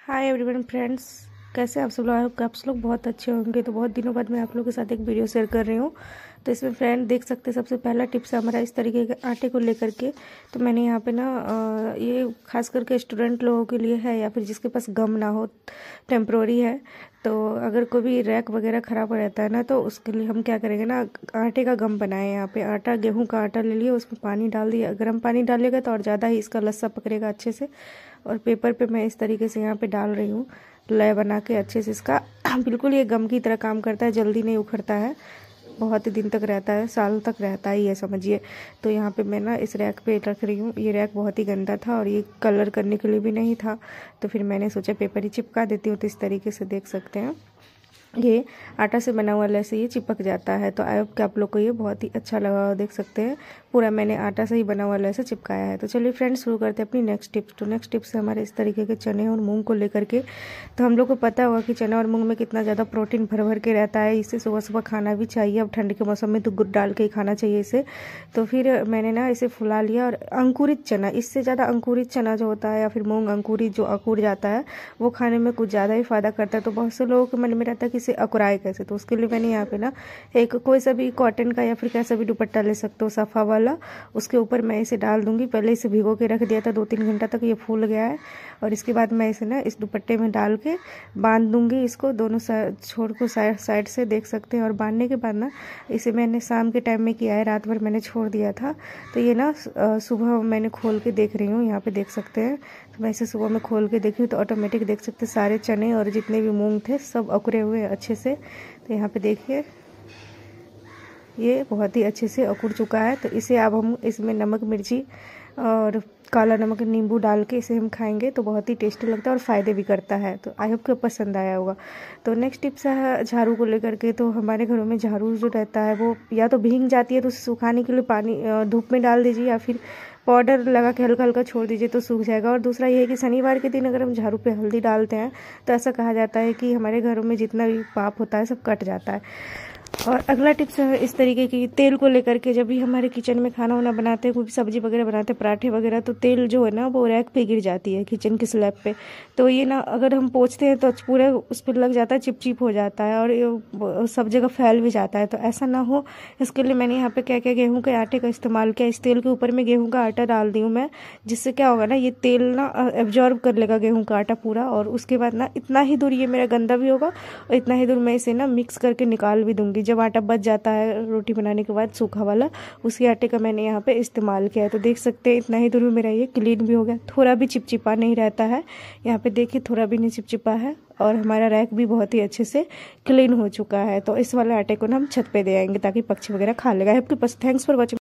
Hi everyone friends, कैसे आप सब लोग? आप सब लोग बहुत अच्छे होंगे। तो बहुत दिनों बाद मैं आप लोगों के साथ एक वीडियो शेयर कर रही हूँ। तो इसमें फ्रेंड देख सकते हैं, सबसे पहला टिप्स है हमारा इस तरीके के आटे को लेकर के। तो मैंने यहाँ पे ना ये खास करके स्टूडेंट लोगों के लिए है या फिर जिसके पास गम ना हो, टेम्प्रोरी है। तो अगर कोई भी रैक वगैरह ख़राब रहता है ना, तो उसके लिए हम क्या करेंगे ना, आटे का गम बनाए। यहाँ पे आटा, गेहूं का आटा ले लिया, उसमें पानी डाल दिया। गर्म पानी डालिएगा तो और ज़्यादा ही इसका लस्सा पकड़ेगा अच्छे से। और पेपर पे मैं इस तरीके से यहाँ पे डाल रही हूँ, लय बना के अच्छे से इसका। बिल्कुल ये गम की तरह काम करता है, जल्दी नहीं उखड़ता है, बहुत ही दिन तक रहता है, साल तक रहता ही है समझिए। तो यहाँ पे मैं ना इस रैक पे रख रही हूँ। ये रैक बहुत ही गंदा था और ये कलर करने के लिए भी नहीं था, तो फिर मैंने सोचा पेपर ही चिपका देती हूँ। तो इस तरीके से देख सकते हैं, ये आटा से बना हुआ लैसे ये चिपक जाता है। तो आई होप कि आप लोग को ये बहुत ही अच्छा लगा। देख सकते हैं पूरा मैंने आटा से ही बना हुआ लैसे चिपकाया है। तो चलिए फ्रेंड्स, शुरू करते हैं अपनी नेक्स्ट टिप्स। तो नेक्स्ट टिप्स है हमारे इस तरीके के चने और मूंग को लेकर के। तो हम लोग को पता होगा कि चना और मूंग में कितना ज़्यादा प्रोटीन भर भर के रहता है। इसे सुबह सुबह खाना भी चाहिए। अब ठंड के मौसम में तो गुड़ डाल के ही खाना चाहिए इसे। तो फिर मैंने ना इसे फुला लिया। और अंकुरित चना, इससे ज़्यादा अंकुरित चना जो होता है या फिर मूंग अंकुरित जो अंकुर जाता है, वो खाने में कुछ ज़्यादा ही फ़ायदा करता है। तो बहुत से लोगों के मन में रहता है कि इसे अकुराए कैसे। तो उसके लिए मैंने यहाँ पे ना एक कोई सा भी कॉटन का या फिर कैसा भी दुपट्टा ले सकते हो, सफ़ा वाला। उसके ऊपर मैं इसे डाल दूंगी। पहले इसे भिगो के रख दिया था 2-3 घंटा तक, ये फूल गया है। और इसके बाद मैं इसे ना इस दुपट्टे में डाल के बांध दूंगी इसको, दोनों छोर को साइड से देख सकते हैं। और बांधने के बाद ना इसे मैंने शाम के टाइम में किया है, रात भर मैंने छोड़ दिया था। तो ये ना सुबह मैंने खोल के देख रही हूँ, यहाँ पे देख सकते हैं। तो मैं इसे सुबह में खोल के देखी हूँ तो ऑटोमेटिक देख सकते हैं सारे चने और जितने भी मूंग थे सब अकुरे हुए अच्छे से। तो यहाँ पे देखिए ये बहुत ही अच्छे से अकुड़ चुका है। तो इसे अब हम इसमें नमक, मिर्ची और काला नमक, नींबू डाल के इसे हम खाएंगे तो बहुत ही टेस्टी लगता है और फ़ायदे भी करता है। तो आई होप कि पसंद आया होगा। तो नेक्स्ट टिप्स है झाड़ू को लेकर के। तो हमारे घरों में झाड़ू जो रहता है वो या तो भीग जाती है, तो उसे सुखाने के लिए पानी धूप में डाल दीजिए या फिर पाउडर लगा के हल्का हल्का छोड़ दीजिए तो सूख जाएगा। और दूसरा ये है कि शनिवार के दिन अगर हम झाड़ू पे हल्दी डालते हैं तो ऐसा कहा जाता है कि हमारे घरों में जितना भी पाप होता है सब कट जाता है। और अगला टिप्स है इस तरीके की, तेल को लेकर के। जब भी हमारे किचन में खाना वाना बनाते हैं, कोई भी सब्जी वगैरह बनाते हैं, पराठे वगैरह, तो तेल जो है ना वो रैक पे गिर जाती है, किचन की स्लैब पे। तो ये ना अगर हम पोंछते हैं तो पूरे उस पर लग जाता है, चिपचिप हो जाता है और ये सब जगह फैल भी जाता है। तो ऐसा ना हो, इसके लिए मैंने यहाँ पे क्या क्या गेहूँ के आटे का इस्तेमाल किया। इस तेल के ऊपर में गेहूँ का आटा डाल दी हूँ मैं, जिससे क्या होगा ना, ये तेल ना एब्जॉर्ब कर लेगा गेहूँ का आटा पूरा। और उसके बाद ना इतना ही दूर ये मेरा गंदा भी होगा और इतना ही दूर मैं इसे ना मिक्स करके निकाल भी दूंगी। जब आटा बच जाता है रोटी बनाने के बाद सूखा वाला, उसी आटे का मैंने यहाँ पे इस्तेमाल किया है। तो देख सकते हैं इतना ही दूर में मेरा ये क्लीन भी हो गया, थोड़ा भी चिपचिपा नहीं रहता है। यहाँ पे देखिए थोड़ा भी नहीं चिपचिपा है और हमारा रैक भी बहुत ही अच्छे से क्लीन हो चुका है। तो इस वाले आटे को ना हम छत पे दे आएंगे ताकि पक्षी वगैरह खा लेगा। आपके पास थैंक्स फॉर वॉचिंग।